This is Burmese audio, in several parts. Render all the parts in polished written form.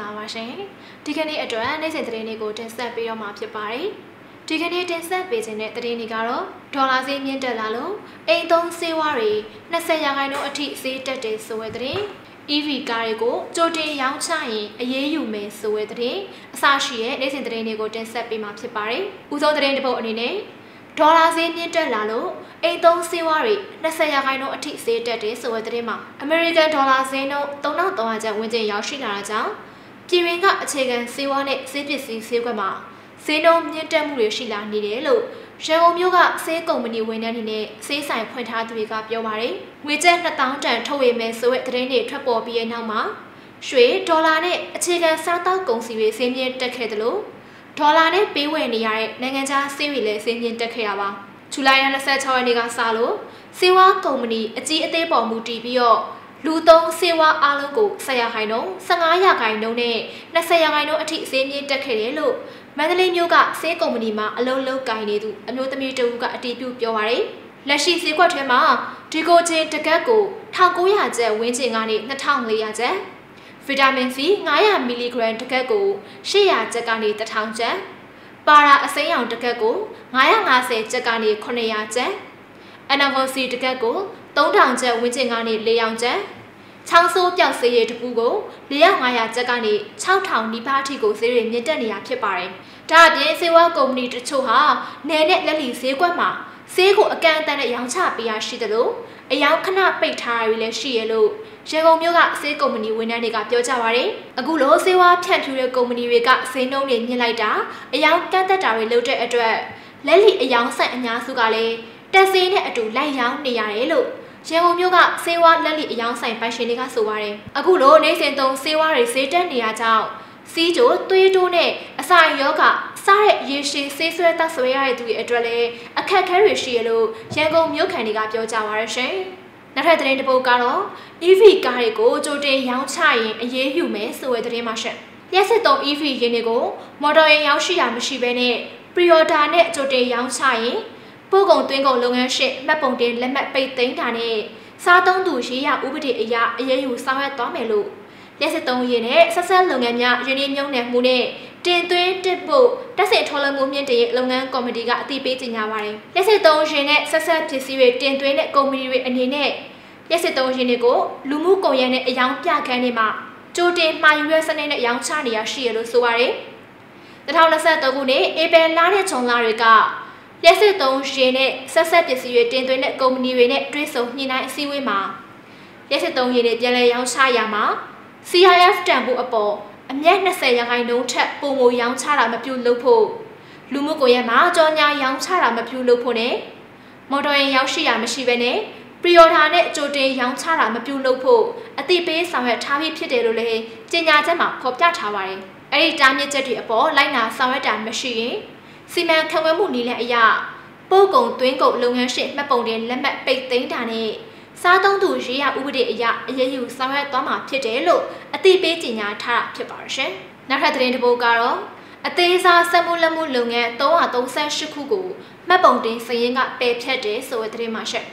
လာပါရှင်ဒီကနေ့အတွက်နေ့စဉ်သတင်းတွေကိုတင်ဆက်ပေးတော့မှာဖြစ်ပါတယ်ဒီကနေ့တင်ဆက်ပေးခြင်းတဲ့သတင်းတွေကတော့ဒေါ်လာဈေးမြင့်တက်လာလို့အိမ်သုံးဆေးဝါးတွေ20%အထိဈေးတက်တယ်ဆိုတဲ့သတင်း EV ကားတွေကိုကြိုတင်ရောင်းချရင်အရေးယူမယ်ဆိုတဲ့သတင်းအစရှိတဲ့နေ့စဉ်သတင်းတွေကိုတင်ဆက်ပေးမှာဖြစ်ပါတယ်ဦးဆုံးသတင်းတစ်ပုဒ်အနေနဲ့ဒေါ်လာဈေးမြင့်တက်လာလို့အိမ်သုံးဆေးဝါးတွေ20%အထိဈေးတက်တယ်ဆိုတဲ့သတင်းမှာအမေရိကန်ဒေါ်လာဈေးနှုန်း3300ကျပ်ဝန်းကျင်ရောက်ရှိလာတာကြောင့်ပြည်တွင်းကအခြေခံဆေးဝါးနဲ့ဆေးပစ္စည်းဈေးကွက်မှာဈေးနှုန်းမြင့်တက်မှုတွေရှိလာနေတယ်လို့ရန်ကုန်မြို့ကဆေးကုမ္ပဏီဝန်ထမ်းတွေနဲ့ဆေးဆိုင်ဖွင့်ထားသူတွေကပြောပါတယ်။ငွေကျပ်2000တန်ထုတ်ဝေမယ်ဆိုတဲ့သတင်းတွေထွက်ပေါ်ပြီးတဲ့နောက်မှာရွှေဒေါ်လာနဲ့အခြေခံစားသောက်ကုန်စည်တွေဈေးမြင့်တက်ခဲ့တယ်လို့ဒေါ်လာနဲ့ပေးဝယ်နေရတဲ့နိုင်ငံခြားဆေးတွေလည်းဈေးမြင့်တက်ခဲ့ရပါ။ဇူလိုင်26ရက်နေ့ကစလို့ဆေးဝါးကုမ္ပဏီအကြီးအသေးပေါ်မူတည်ပြီးတော့လူသုံးဆေးဝါးအားလုံးကို10%, 15%နဲ့20%အထိဈေးမြင့်တက်ခဲ့တယ်လို့မန္တလေးမြို့ကဆေးကုမ္ပဏီမှာအလုပ်လုပ်ကိုင်နေသူအမျိုးသမီးတဦးကအတည်ပြုပြောပါရယ်လက်ရှိဈေးကွက်ထဲမှာဒီကိုချင်းတကက်ကို1900ကျပ်ဝန်းကျင်ကနေ2400ကျပ်ဗီတာမင် C 900 mg တကက်ကို800ကျပ်ကနေ1000ကျပ်ပါရာအစိမ်းရောင်တကက်ကို950ကျပ်ကနေ900ကျပ်အနာဗိုစီတကက်ကို3000ကျပ်ဝန်းကျင်ကနေ400ကျပ်ချောင်းဆိုးပြောက်ဆေးရည်တပူကို400ကျပ်ကနေ6000နီးပါးအထိကိုဈေးတွေမြင့်တက်နေတာဖြစ်ပါတယ်။ဒါအပြင်ဆေးဝါးကုမ္ပဏီတချို့ဟာနယ်နဲ့လက်လီဈေးကွက်မှာဆေးကိုအကန့်အသတ်နဲ့ရောင်းချပေးရရှိတယ်လို့အယောင်ခဏပိတ်ထားရည်လည်းရှိရလို့ရန်ကုန်မြို့ကဆေးကုမ္ပဏီဝန်ထမ်းတွေကပြောကြပါတယ်။အခုလိုဆေးဝါးဖြန့်ဖြူးတဲ့ကုမ္ပဏီတွေကဈေးနှုန်းတွေမြင့်လိုက်တာအယောင်ကန့်သက်တာတွေလုပ်တဲ့အတွက်လက်လီအယောင်ဆိုင်အများစုကလည်းတက်ဆေးနဲ့အတူလိုက်ရောင်းနေရတယ်လို့ရန်ကုန်မြို့ကဆေးဝါးလက်လီအယောင်ဆိုင်ပိုင်ရှင်တွေကဆိုပါတယ်အခုလိုနေစဉ်သုံးဆေးဝါးတွေဈေးတက်နေရကြောင်းစီးကြိုသွေးတိုးနဲ့အစာရောဂါစားတဲ့ရေရှည်ဆေးဆွဲတောက်ဆွဲရတဲ့သူတွေအတွက်လည်းအခက်အခဲတွေရှိရလို့ရန်ကုန်မြို့ခံတွေကပြောကြပါရရှင်နောက်ထပ်သတင်းတစ်ပုဒ်ကတော့ EV ကားတွေကိုကြိုတင်ရောင်းချရင်အရေးယူမယ်ဆိုတဲ့သတင်းမှာရှင်လျှက်စစ်သုံး EV ယာဉ်တွေကိုမော်တော်ယာဉ်ရောင်းရှိတာမရှိဘဲနဲ့ pre-order နဲ့ကြိုတင်ရောင်းချရင်ပို့ကုန်သွင်းကုန်လုပ်ငန်းရှင်မှတ်ပုံတင်လက်မှတ်ပိတ်သိမ်းတာနဲ့စားသုံးသူရေးရဥပဒေအရအရေးယူဆောင်ရွက်သွားမယ်လို့လက်စစ်သုံးရေးနဲ့ဆက်ဆက်လုပ်ငန်းများယင်းနှမြုံနယ်မှုနဲ့တင်သွင်းတစ်ဖို့တက်စစ်ထော်လမှုမြင့်တဲ့လုပ်ငန်းကော်မတီကအသိပေးကြေညာပါတယ်လက်စစ်သုံးရေးနဲ့ဆက်ဆက်ဖြစ်စည်းတွေတင်သွင်းတဲ့ကုမ္ပဏီတွေအနေနဲ့လက်စစ်သုံးရေးတွေကိုလူမှုကွန်ရက်နဲ့အယောင်ပြခန်းတွေမှာကြိုတင်မှာယူရစနစ်နဲ့ရောင်းချနေရရှိရလို့ဆိုပါတယ်2023ခုနှစ်ဧပြီလနဲ့ဇွန်လတွေကလက်စစ်သုံးရေနဲ့ဆက်ဆက်ပစ္စည်းတွေတင်သွင်းတဲ့ကုမ္ပဏီတွေနဲ့တွဲဆုံညှိနှိုင်းအစည်းအဝေးမှာလက်စစ်သုံးရေနဲ့ပြန်လည်ရောင်းချရမှာ CIF တန်ဖိုးအပေါ်အမြတ်20%ထက်ပိုမိုရောင်းချတာမပြုလုပ်ဖို့လူမှုကွန်ရက်မှာကြော်ညာရောင်းချတာမပြုလုပ်ဖို့နဲ့မော်တော်ယာဉ်ရောက်ရှိရမရှိဘဲနဲ့ pre-order နဲ့ကြိုတင်ရောင်းချတာမပြုလုပ်ဖို့အသိပေးဆောင်ရွက်ထားပြီးဖြစ်တယ်လို့လည်းကြေညာချက်မှာဖော်ပြထားပါတယ်။အဲဒီတားမြစ်ချက်တွေအပေါ်လိုက်နာဆောင်ရွက်တာမရှိရင်စီမံခန့်ခွဲမှုနည်းလမ်းအရပို့ကုန်သွင်းကုန်လုပ်ငန်းရှင်မှတ်ပုံတင်လက်မှတ်ပိတ်သိမ်းတာနဲ့စားသုံးသူရေးရဥပဒေအရအရေးယူဆောင်ရွက်သွားမှာဖြစ်တယ်လို့အသိပေးကြေညာထားတာဖြစ်ပါရှင်။နောက်ထပ်သတင်းတစ်ပုဒ်ကတော့အသေးစားစက်မှုလက်မှုလုပ်ငန်း338ခုကိုမှတ်ပုံတင်စာရင်းကပယ်ဖျက်တယ်ဆိုတဲ့သတင်းမှာရှင်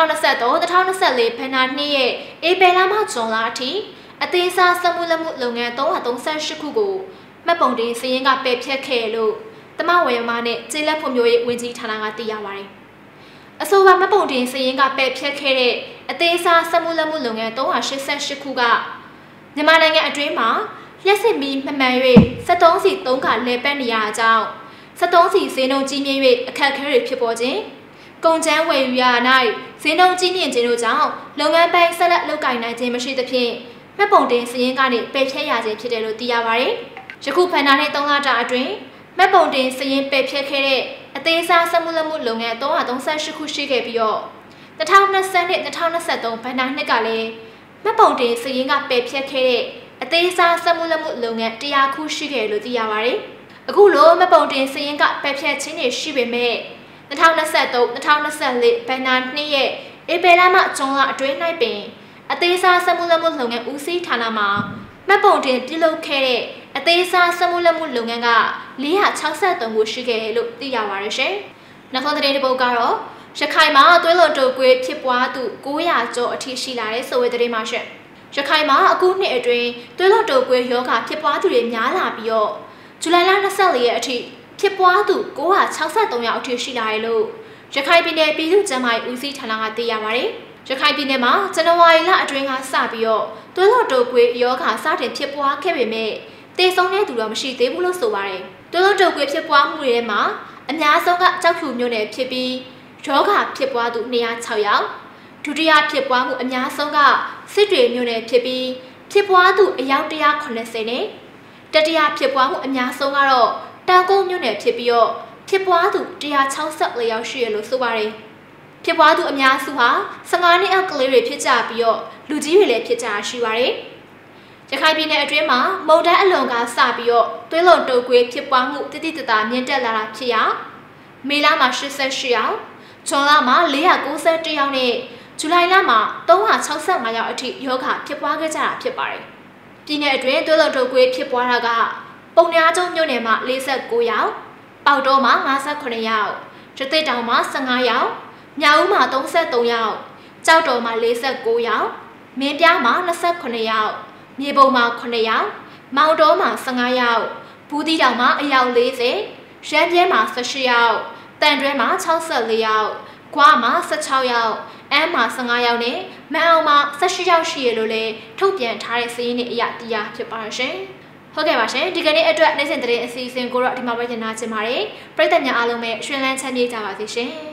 2023-2024ဘဏ္ဍာနှစ်ရဲ့ဧပြီလမှဇွန်လအထိအသေးစားစက်မှုလက်မှုလုပ်ငန်း338ခုကိုမှတ်ပုံတင်စာရင်းကပယ်ဖျက်ခဲ့လို့တမဝေမာနဲ့ကျေးလက်ဖွံ့ဖြိုးရေးဝန်ကြီးဌာနကသိရပါတယ်။အဆိုပါမှတ်ပုံတင်စာရင်းကပယ်ဖျက်ခဲ့တဲ့အသေးစားစက်မှုလက်မှုလုပ်ငန်း388ခုကမြန်မာနိုင်ငံအတွင်းမှာလျှက်စစ်မီးမှန်မှန်၍73စီ3ခါလဲပတ်နေရအကြောင်း73စီဈေးနှုန်းကြီးမြင့်၍အခက်အခဲတွေဖြစ်ပေါ်ခြင်းကုန်ကျန်းဝယ်ယူရ၌ဈေးနှုန်းကြီးမြင့်ခြင်းတို့ကြောင့်လုပ်ငန်းပိုင်းဆက်လက်လုပ်ကိုင်နိုင်ခြင်းမရှိသဖြင့်မှတ်ပုံတင်စာရင်းကနေပယ်ဖျက်ရခြင်းဖြစ်တယ်လို့သိရပါတယ်။ယခုဖန်တာနဲ့3လတာအတွင်းမှတ်ပုံတင်စာရင်းပယ်ဖျက်ခဲ့တဲ့အသေးစားစက်မှုလက်မှုလုပ်ငန်း338ခုရှိခဲ့ပြီးတော့2020နဲ့2023ဘဏ္ဍာနှစ်ကလည်းမှတ်ပုံတင်စာရင်းကပယ်ဖျက်ခဲ့တဲ့အသေးစားစက်မှုလက်မှုလုပ်ငန်း100ခုရှိခဲ့လို့သိရပါတယ်။အခုလိုမှတ်ပုံတင်စာရင်းကပယ်ဖျက်ခြင်းတွေရှိပေမဲ့2023-2024ဘဏ္ဍာနှစ်ရဲ့ဧပြီလမှဇွန်လအတွင်း၌ပင်အသေးစားစက်မှုလက်မှုလုပ်ငန်းဦးစီးဌာနမှာမှတ်ပုံတင်ပြုလုပ်ခဲ့တဲ့အသေးစားစက်မှုလက်မှုလုပ်ငန်းက463ခုရှိခဲ့တယ်လို့သိရပါတယ်ရှင်။နောက်ဆုံးသတင်းတစ်ပုဒ်ကတော့ရခိုင်မှာသွေးလွန်တုပ်ကွေးဖြစ်ပွားသူ900ကျော်အထိရှိလာတဲ့ဆိုတဲ့သတင်းမှာရှင်။ရခိုင်မှာအခုနှစ်အတွင်းသွေးလွန်တုပ်ကွေးရောဂါဖြစ်ပွားသူတွေများလာပြီးတော့ဇူလိုင်လ24ရက်အထိဖြစ်ပွားသူ963ယောက်အထိရှိလာတယ်လို့ရခိုင်ပြည်နယ်ပြည်သူ့ကျန်းမာရေးဦးစီးဌာနကသိရပါတယ်။ရခိုင်ပြည်နယ်မှာဇန်နဝါရီလအတွင်းကစပြီးတော့သွေးလွန်တုပ်ကွေးရောဂါစတင်ဖြစ်ပွားခဲ့ပေမဲ့သေဆုံးတဲ့သူတော့မရှိသေးဘူးလို့ဆိုပါတယ်။သွေးလွန်တုပ်ကွေးဖြစ်ပွားမှုတွေမှာအများဆုံးကကြောက်ဖြူမြို့နယ်ဖြစ်ပြီးရောဂါဖြစ်ပွားသူ206ယောက်ဒုတိယဖြစ်ပွားမှုအများဆုံးကစစ်တွေမြို့နယ်ဖြစ်ပြီးဖြစ်ပွားသူအယောက်190နဲ့တတိယဖြစ်ပွားမှုအများဆုံးကတော့တောင်ကုန်းမြို့နယ်ဖြစ်ပြီးတော့ဖြစ်ပွားသူ164ယောက်ရှိရလို့ဆိုပါတယ်ဖြစ်ပွားသူအများစုဟာ15နှစ်အောက်ကလေးတွေဖြစ်ကြပြီးတော့လူကြီးတွေလည်းဖြစ်ကြရှိပါတယ်ရခိုင်ပြည်နယ်အတွင်းမှာမုန်တိုင်းအလွန်ကစပြီးတော့သွေးလွန်တုပ်ကွေးဖြစ်ပွားမှုတိတိတသားမြင့်တက်လာတာဖြစ်ရမေလမှာ88ယောက်ဇွန်လမှာ491ယောက်နဲ့ဇူလိုင်လမှာ365ယောက်အထိယောဂဖြစ်ပွားခဲ့ကြတာဖြစ်ပါတယ်။ပြည်နယ်အတွင်းသွေးလွန်တုပ်ကွေးဖြစ်ပွားတာကပုံညာကျုံမြို့နယ်မှာ49ယောက်၊ပေါတောမှာ58ယောက်၊ရသေ့တောင်မှာ15ယောက်၊မြောက်ဦးမှာ33ယောက်၊ကြောက်တော်မှာ49ယောက်၊မင်းပြားမှာ28ယောက်၊မြေပုံမှာ9ယောက်၊မောင်တော်မှာ15ယောက်၊ဘူးတီတောင်မှာအယောက်40၊ရမ်းပြဲမှာ18ယောက်၊တန်တွဲမှာ64ယောက်၊ကွာမှာ16ယောက်အမ်းမှာ15ယောက်နဲ့မန်အောင်မှာ18ယောက်ရှိရလို့လည်းထုတ်ပြန်ထားတဲ့စာရင်းတွေအရသိရဖြစ်ပါရှင်။ဟုတ်ကဲ့ပါရှင်ဒီကနေ့အတွက်နေ့စဉ်သတင်းအစီအစဉ်ကိုတော့ဒီမှာပဲညှိနှိုင်းချင်ပါတယ်။ပရိသတ်များအားလုံးပဲရှင်လန်းချမ်းမြေ့ကြပါစေရှင်။